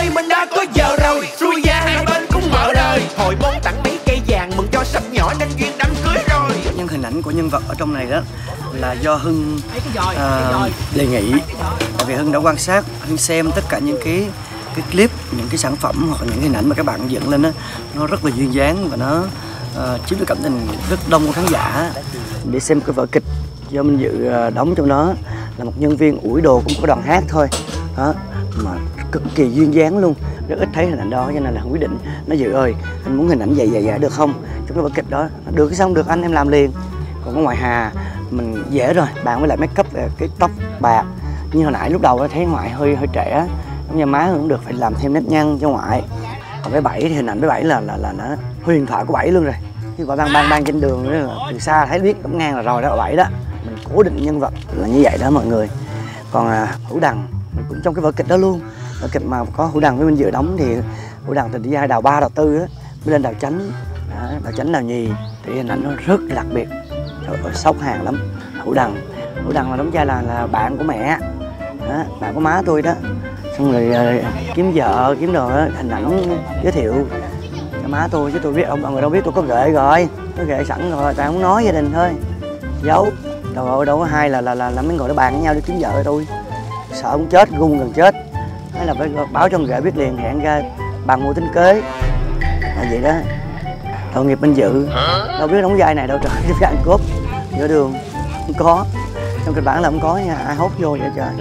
nay mình đã có vợ rồi, xui gia hai bên cũng mở đời. Hồi môn tặng mấy cây vàng mừng cho sắp nhỏ nên duyên đám cưới rồi. Nhưng hình ảnh của nhân vật ở trong này đó là do Hưng đề nghị. Tại vì Hưng đã quan sát, Hưng xem tất cả những cái clip, những cái sản phẩm hoặc những hình ảnh mà các bạn dựng lên đó, nó rất là duyên dáng và nó chiếm được cảm tình rất đông khán giả để xem cái vở kịch do Minh Dự đóng trong đó, là một nhân viên ủi đồ cũng có đoàn hát thôi đó, mà cực kỳ duyên dáng luôn. Rất ít thấy hình ảnh đó cho nên là quyết định nói Dự ơi, anh muốn hình ảnh vậy được không, trong cái vở kịch đó. Được cái xong được anh, em làm liền. Còn ở ngoài Hà mình dễ rồi, bạn với lại make up cái tóc bạc, như hồi nãy lúc đầu thấy ngoại hơi trẻ, nhà má cũng được, phải làm thêm nếp nhăn cho ngoại. Còn cái Bảy thì hình ảnh với Bảy là nó huyền thoại của Bảy luôn rồi. Khi gọi bang trên đường đó, từ xa thấy biết đóng ngang là rồi đó, Bảy đó. Mình cố định nhân vật là như vậy đó mọi người. Còn Hữu Đằng cũng trong cái vở kịch đó luôn. Vở kịch mà có Hữu Đằng với Minh Dự đóng thì Hữu Đằng thì đi ra đào 3, đào 4 á, mới lên đào chánh. Đào chánh đào nhì thì hình ảnh nó rất là đặc biệt. Trời ơi, sốc hàng lắm. Hữu Đằng là đóng vai là bạn của mẹ đó, bạn của má tôi đó. Xong rồi kiếm vợ, kiếm đồ đó, hình ảnh giới thiệu cho má tôi, chứ tôi biết ông người đâu biết tôi có ghệ rồi, có ghệ sẵn rồi, tại không nói gia đình thôi, giấu. Đâu có hay là mấy người đó bàn với nhau đi kiếm vợ tôi, sợ ông chết, gung gần chết, hay là phải báo cho ông ghệ biết liền, hẹn ra bàn mua tính kế là vậy đó. Tội nghiệp Minh Dự, đâu biết đóng vai này đâu trời, đóng vai ăn cướp giữa đường không có, trong kịch bản là không có nha, ai hốt vô vậy trời.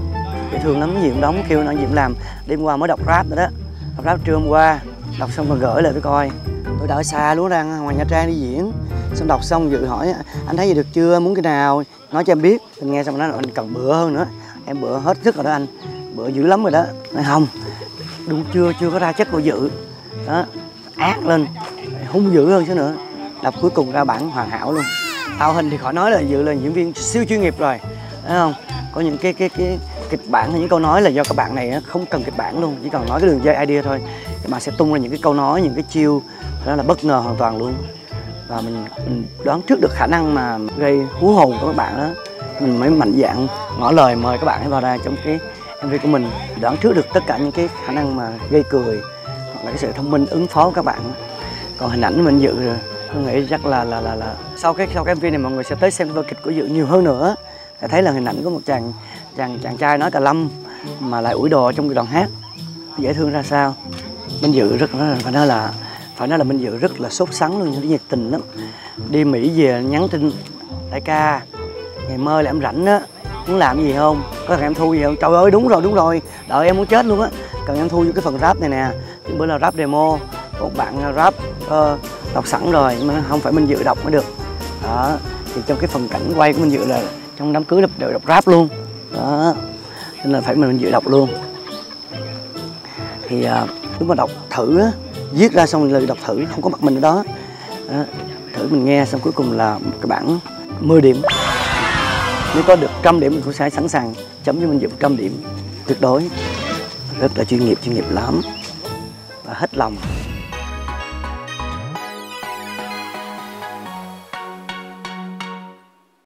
Dễ thương lắm, gì cũng đóng, kêu nó gì cũng làm. Đêm qua mới đọc rap rồi đó, đọc rap trưa hôm qua, đọc xong còn gửi lại tôi coi. Tôi đợi xa luôn, đang ngoài Nha Trang đi diễn. Xong đọc xong Dự hỏi anh thấy gì được chưa, muốn cái nào nói cho em biết. Mình nghe xong nó nói anh cần bữa hơn nữa, em bữa hết sức rồi đó anh, bữa dữ lắm rồi đó. Nói không, đúng chưa có ra chất của Dự đó, ác lên, hung dữ hơn chứ nữa. Đọc cuối cùng ra bản hoàn hảo luôn. Tạo hình thì khỏi nói là Dự là diễn viên siêu chuyên nghiệp rồi, thấy không? Có những cái kịch bản hay những câu nói là do các bạn này không cần kịch bản luôn, chỉ cần nói cái đường dây idea thôi, các bạn sẽ tung ra những cái câu nói, những cái chiêu đó là bất ngờ hoàn toàn luôn. Và mình đoán trước được khả năng mà gây hú hồn của các bạn đó, mình mới mạnh dạn ngỏ lời mời các bạn hãy vào đây trong cái MV của mình, đoán trước được tất cả những cái khả năng mà gây cười hoặc là cái sự thông minh ứng phó của các bạn. Còn hình ảnh mình Dự rồi, tôi nghĩ chắc là sau cái MV này mọi người sẽ tới xem vở kịch của Dự nhiều hơn nữa, để thấy là hình ảnh của một chàng trai nói cà lâm mà lại ủi đồ trong cái đoạn hát dễ thương ra sao. Minh Dự rất phải nói là Minh Dự rất là sốt sắng luôn, những nhiệt tình lắm. Đi Mỹ về nhắn tin đại ca ngày mơ là em rảnh á, muốn làm gì không, có cần em thu gì không. Trời ơi đúng rồi, đợi em muốn chết luôn á, cần em thu vô cái phần rap này nè. Bữa là rap demo, có một bạn rap đọc sẵn rồi nhưng mà không phải Minh Dự đọc mới được đó. Thì trong cái phần cảnh quay của Minh Dự là trong đám cưới đều đọc rap luôn đó, nên là phải mình Dự đọc luôn. Thì lúc mà đọc thử á, viết ra xong lời đọc thử không có mặt mình ở đó, thử mình nghe xong cuối cùng là một cái bản 10 điểm. Nếu có được 100 điểm mình cũng sẽ sẵn sàng chấm cho Minh Dự 100 điểm tuyệt đối. Rất là chuyên nghiệp lắm và hết lòng.